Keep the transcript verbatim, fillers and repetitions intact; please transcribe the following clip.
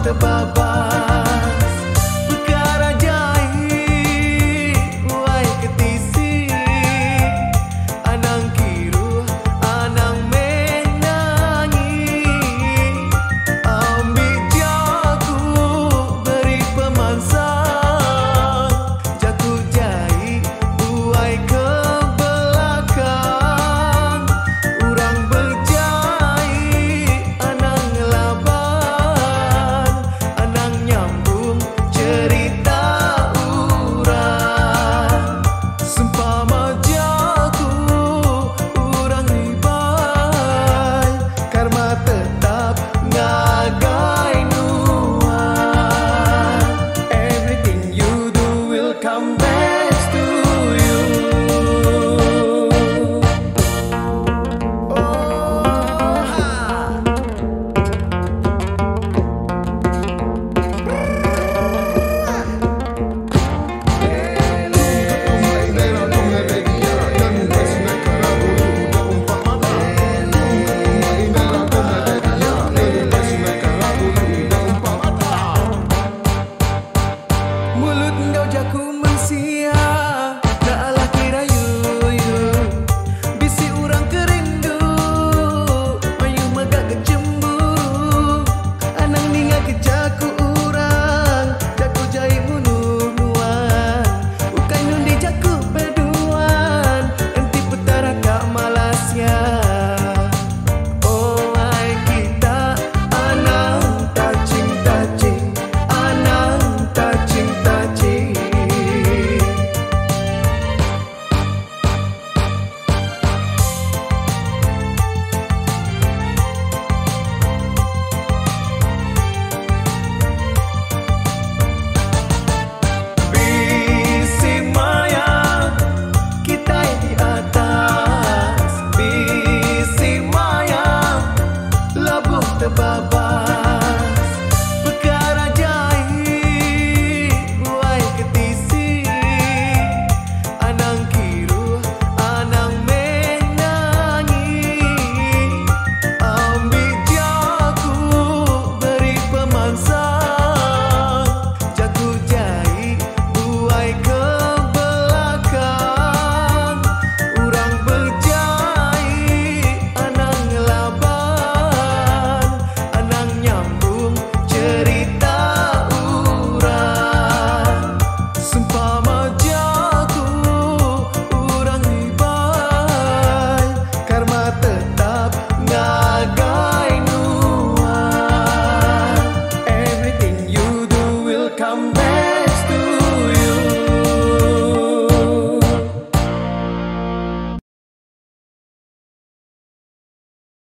terbabas. Perkara jahil buai ketisi, anang kiru anang menangi. Ambil jaku beri pemansang, jaku jahil buai ke belakang. Urang berjahit anang ngelaban, anang nyambung cerita urang. Sempama jaku urang ribai, karma tetap ngagai nuan. Everything you do will come back to you. Oh, ha. Mulut engkau jaku mensia, tak alah kira yuyu. Bisi urang kerindu, Mayuh megak kecemburu. Anang ninga ke jaku